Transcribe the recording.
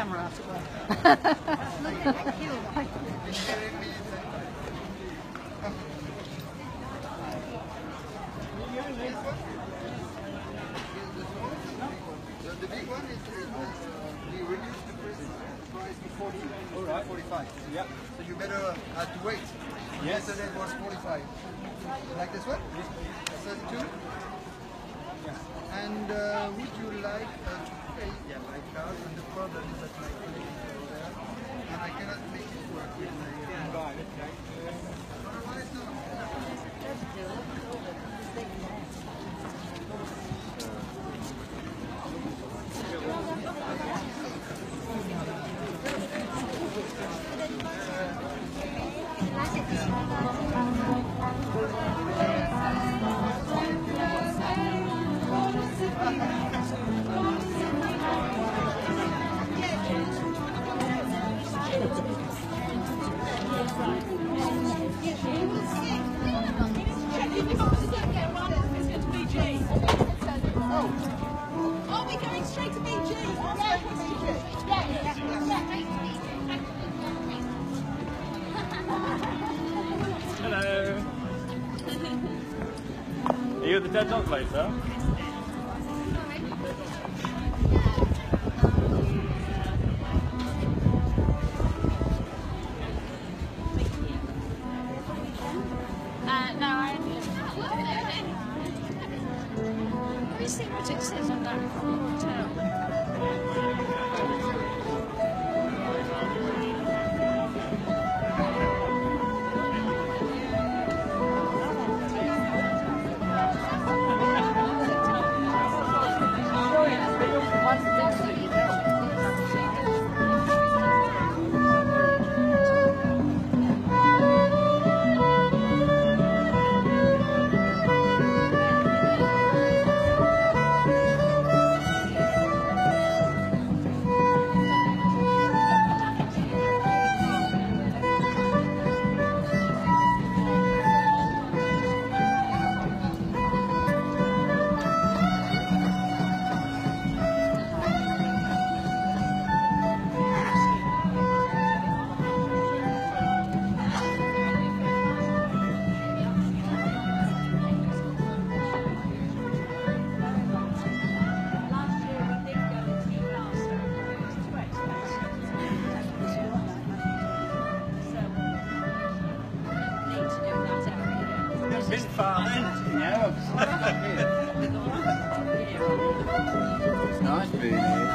camera out at work. The big one is we reduced the price to 40, all right. 45. Yeah. So you better have to wait. Yes. Yesterday it was 45. Like this one? 32? Yes. And would you like to pay by card? And the problem is that my colleague is over there, and I cannot make it work with my... Right, okay. Are we going straight to BG? Hello. Are you at the Dead Dog place, sir? No, I Have you seen what it says on that hotel? Been far then, yeah. It's nice being here.